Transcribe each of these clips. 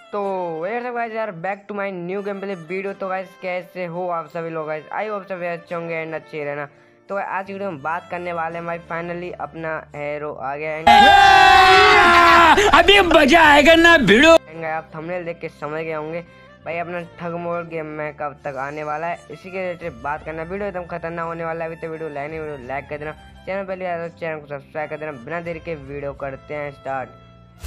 तो गाइस यार back to my new game play video. तो गाइस कैसे हो आप सभी लोग? गाइस आई होप सभी अच्छे होंगे एंड अच्छे रहना। तो आज वीडियो में बात करने वाले हैं भाई, फाइनली अपना हीरो आ गया है। अभी मजा आएगा ना भिड़ो। आप थंबनेल देख के समझ गए होंगे भाई अपना ठग मोड गेम में कब तक आने वाला है, इसी के रिलेटेड बात करना। वीडियो एकदम खतरनाक होने वाला है। अभी तो वीडियो लाइक कर देना, चैनल पहले आया तो चैनल को सब्सक्राइब कर देना। बिना देरी के वीडियो करते हैं स्टार्ट।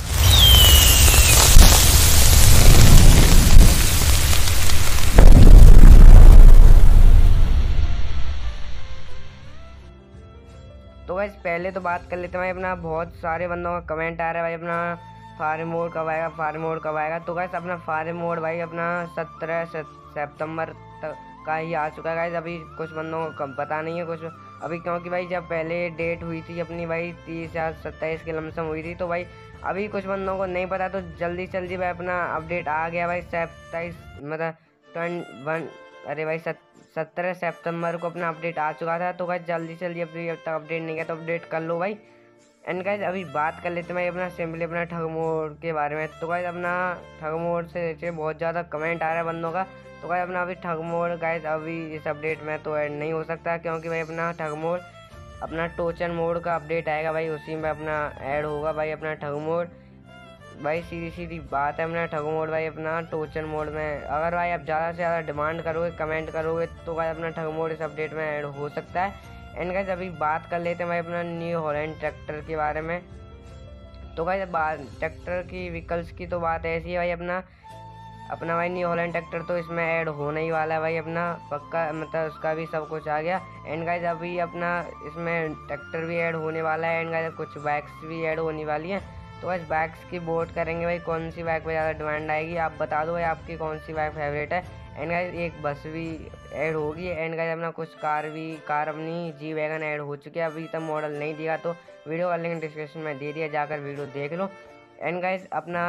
तो गाइस पहले तो बात कर लेते हैं भाई, अपना बहुत सारे बंदों का कमेंट आ रहा है भाई अपना फार्म मोड कब आएगा, फार्म मोड कब आएगा। तो गाइस अपना फार्म मोड भाई अपना 17 सितंबर तक का ही आ चुका है गाइस। अभी कुछ बंदों को कम पता नहीं है कुछ अभी, क्योंकि भाई जब पहले डेट हुई थी अपनी भाई 30 या 27 की लमसम हुई थी, तो भाई अभी कुछ बंदों को नहीं पता। तो जल्दी जल्दी भाई अपना अपडेट आ गया भाई 27 मतलब 21 अरे भाई 17 सितंबर को अपना अपडेट आ चुका था। तो गाइस जल्दी जल्दी अभी अब तक अपडेट नहीं किया तो अपडेट कर लो भाई। एंड गाइस अभी बात कर लेते हैं भाई अपना सिंपली अपना ठग मोड के बारे में। तो गाइस अपना ठग मोड से रिलेटेड बहुत ज़्यादा कमेंट आ रहा है बंदों का। तो गाइस अपना अभी ठग मोड गाइस अभी इस अपडेट में तो ऐड नहीं हो सकता, क्योंकि भाई अपना ठग मोड अपना टोचन मोड का अपडेट आएगा भाई, उसी में अपना ऐड होगा भाई अपना ठग मोड। भाई सीधी सीधी बात है अपना ठग मोड भाई अपना टोचन मोड में अगर भाई आप ज़्यादा से ज़्यादा डिमांड करोगे कमेंट करोगे तो भाई अपना ठग मोड इस अपडेट में ऐड हो सकता है। एंड गाइस अभी बात कर लेते हैं भाई अपना न्यू हॉलैंड ट्रैक्टर के बारे में। तो गाइस बात ट्रैक्टर की व्हीकल्स की तो बात ऐसी है भाई, अपना अपना भाई न्यू हॉलैंड ट्रैक्टर तो इसमें ऐड होने ही वाला है भाई अपना पक्का, मतलब उसका भी सब कुछ आ गया। एंड गाइस अभी अपना इसमें ट्रैक्टर भी ऐड होने वाला है। एंड गाइस कुछ बाइक्स भी ऐड होने वाली हैं। तो बस बाइक्स की वोट करेंगे भाई, कौन सी बाइक पर ज़्यादा डिमांड आएगी आप बता दो भाई, आपकी कौन सी बाइक फेवरेट है। एंड गाइस एक बस भी ऐड होगी। एंड गाइस अपना कुछ कार अपनी जी वैगन ऐड हो चुकी है, अभी तक मॉडल नहीं दिया तो वीडियो का लिंक डिस्क्रिप्शन में दे दिया, जाकर वीडियो देख लो। एंड गाइस अपना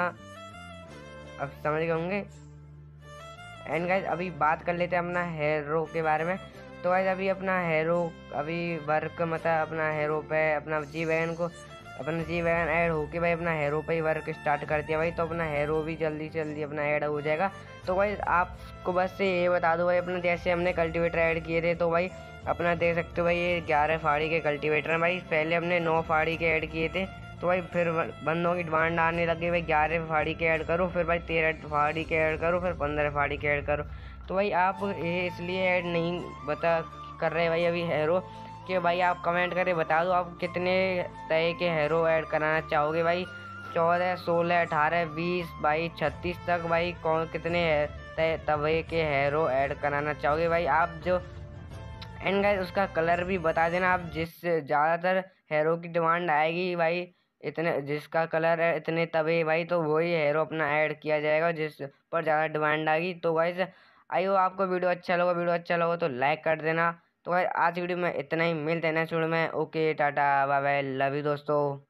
अब समझ गए होंगे। एंड गाइस अभी बात कर लेते हैं अपना हीरो के बारे में। तो गाइस अभी अपना हीरो अभी वर्क मतलब अपना हीरो पे अपना जी वैगन को अपना जी वैगन ऐड होके भाई अपना हीरो पे ही वर्क स्टार्ट कर दिया भाई, तो अपना हीरो भी जल्दी से जल्दी अपना ऐड हो जाएगा। तो भाई आपको बस से ये बता दो भाई, अपना जैसे हमने कल्टीवेटर ऐड किए थे तो भाई अपना देख सकते हो भाई ये 11 फाड़ी के कल्टीवेटर हैं भाई। पहले हमने 9 फाड़ी के ऐड किए थे, तो भाई फिर बंदों की डिमांड आने लगी भाई 11 फाड़ी के ऐड करो, फिर भाई 13 फाड़ी के ऐड करो, फिर 15 फाड़ी के ऐड करो। तो भाई आप ये इसलिए ऐड नहीं बता कर रहे भाई अभी हीरो कि भाई आप कमेंट करके बता दो आप कितने तरह के हीरो ऐड कराना चाहोगे भाई। 14 16 18 20 भाई 36 तक भाई कौन कितने तरह के हीरो ऐड कराना चाहोगे भाई आप जो। एंड गाइस उसका कलर भी बता देना आप, जिस ज़्यादातर हीरो की डिमांड आएगी भाई इतने जिसका कलर है इतने तबे भाई, तो वही हीरो अपना ऐड किया जाएगा जिस पर ज़्यादा डिमांड आएगी। तो गाइस आई हो आपको वीडियो अच्छा लगा तो लाइक कर देना। तो भाई आज वीडियो में इतना ही, मिलते हैं नेक्स्ट वीडियो में। Okay tata bye bye, love you दोस्तों।